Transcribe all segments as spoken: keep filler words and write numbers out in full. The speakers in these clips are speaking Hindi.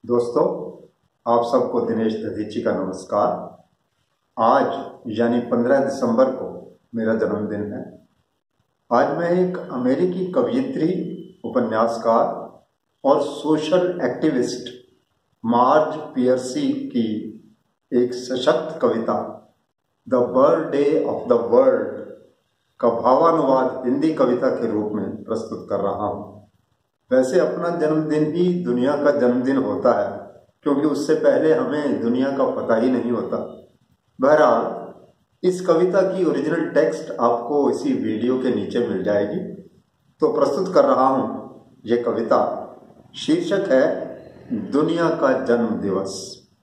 दोस्तों, आप सबको दिनेश दधीची का नमस्कार। आज यानी पंद्रह दिसंबर को मेरा जन्मदिन है। आज मैं एक अमेरिकी कवयित्री, उपन्यासकार और सोशल एक्टिविस्ट मार्ज पियर्सी की एक सशक्त कविता the birthday of the world का भावानुवाद हिंदी कविता के रूप में प्रस्तुत कर रहा हूँ। वैसे अपना जन्मदिन ही दुनिया का जन्मदिन होता है, क्योंकि उससे पहले हमें दुनिया का पता ही नहीं होता। बहरहाल इस कविता की ओरिजिनल टेक्स्ट आपको इसी वीडियो के नीचे मिल जाएगी, तो प्रस्तुत कर रहा हूँ ये कविता। शीर्षक है दुनिया का जन्म दिवस।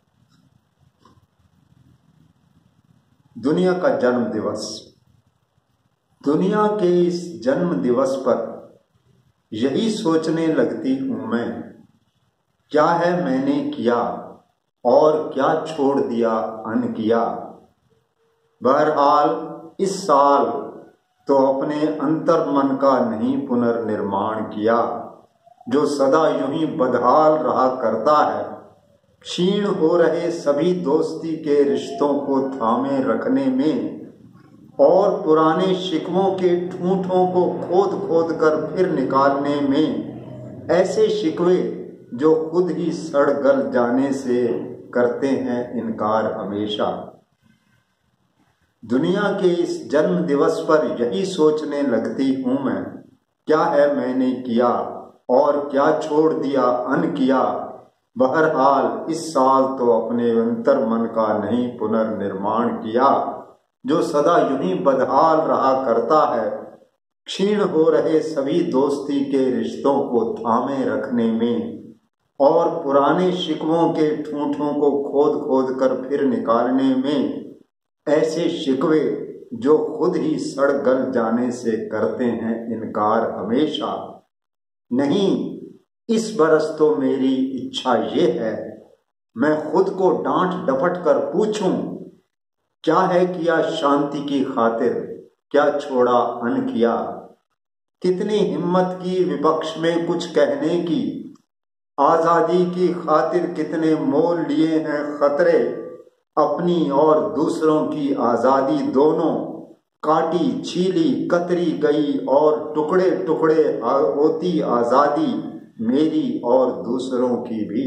दुनिया का जन्म दिवस। दुनिया के इस जन्म दिवस पर यही सोचने लगती हूं मैं, क्या है मैंने किया और क्या छोड़ दिया अनकिया। बहरहाल इस साल तो अपने अंतर मन का नहीं पुनर्निर्माण किया, जो सदा यूं ही बदहाल रहा करता है। क्षीण हो रहे सभी दोस्ती के रिश्तों को थामे रखने में और पुराने शिकवों के ठूंठों को खोद खोद कर फिर निकालने में, ऐसे शिकवे जो खुद ही सड़ गल जाने से करते हैं इनकार हमेशा। दुनिया के इस जन्म दिवस पर यही सोचने लगती हूं मैं, क्या है मैंने किया और क्या छोड़ दिया अनकिया। बहरहाल इस साल तो अपने अंतर मन का नहीं पुनर्निर्माण किया, जो सदा यूं ही बदहाल रहा करता है। क्षीण हो रहे सभी दोस्ती के रिश्तों को थामे रखने में और पुराने शिकवों के ठूंठों को खोद खोद कर फिर निकालने में, ऐसे शिकवे जो खुद ही सड़ गल जाने से करते हैं इनकार हमेशा। नहीं, इस बरस तो मेरी इच्छा ये है, मैं खुद को डांट डपट कर पूछूं, क्या है किया शांति की खातिर, क्या छोड़ा अनकिया। कितनी हिम्मत की विपक्ष में कुछ कहने की, आजादी की खातिर कितने मोल लिए हैं खतरे। अपनी और दूसरों की आजादी दोनों काटी छीली कतरी गई, और टुकड़े टुकड़े होती आजादी मेरी और दूसरों की भी।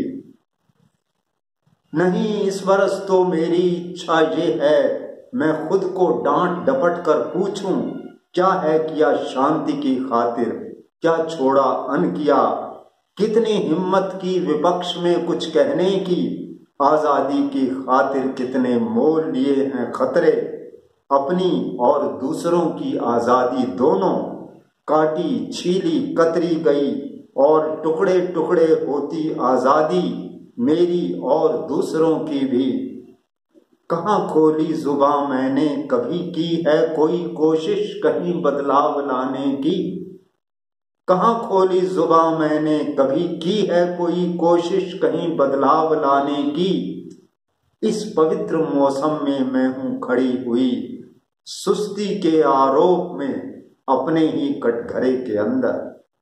नहीं, इस बरस तो मेरी इच्छा ये है, मैं खुद को डांट डपट कर पूछूं, क्या है किया शांति की खातिर, क्या छोड़ा अनकिया। कितनी हिम्मत की विपक्ष में कुछ कहने की, आजादी की खातिर कितने मोल लिए हैं खतरे। अपनी और दूसरों की आजादी दोनों काटी छीली कतरी गई, और टुकड़े टुकड़े होती आजादी मेरी और दूसरों की भी। कहाँ खोली जुबां मैंने कभी की है कोई कोशिश कहीं बदलाव लाने की। कहाँ खोली जुबां मैंने कभी की है कोई कोशिश कहीं बदलाव लाने की। इस पवित्र मौसम में मैं हूँ खड़ी हुई, सुस्ती के आरोप में अपने ही कटघरे के अंदर।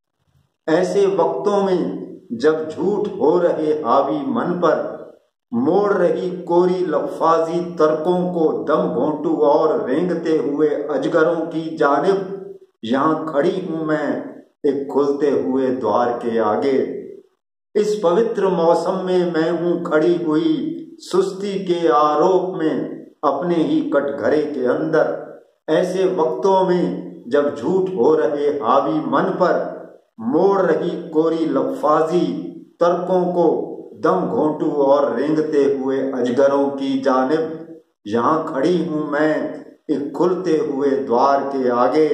ऐसे वक्तों में जब झूठ हो रहे हावी मन पर, मोड़ रही कोरी लफ्फाजी तर्कों को दम घोंटू और रेंगते हुए अजगरों की जानिब, यहाँ खड़ी हूं मैं एक खुलते हुए द्वार के आगे। इस पवित्र मौसम में मैं हूं खड़ी हुई, सुस्ती के आरोप में अपने ही कटघरे के अंदर। ऐसे वक्तों में जब झूठ हो रहे हावी मन पर, मोड़ रही कोरी लफ्फाजी तर्कों को दम घोंटू और रेंगते हुए अजगरों की जानिब, यहाँ खड़ी हूं मैं एक खुलते हुए द्वार के आगे।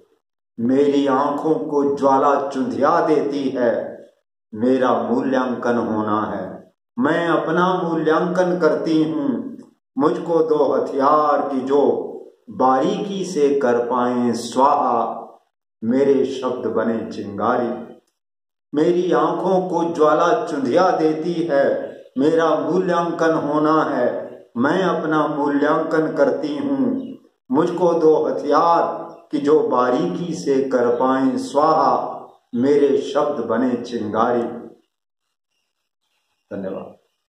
मेरी आंखों को ज्वाला चुंधिया देती है, मेरा मूल्यांकन होना है, मैं अपना मूल्यांकन करती हूँ। मुझको दो हथियार की जो बारीकी से कर पाए स्वाहा, मेरे शब्द बने चिंगारी। मेरी आंखों को ज्वाला चुंधिया देती है, मेरा मूल्यांकन होना है, मैं अपना मूल्यांकन करती हूँ। मुझको दो हथियार कि जो बारीकी से कर पाए स्वाहा, मेरे शब्द बने चिंगारी। धन्यवाद।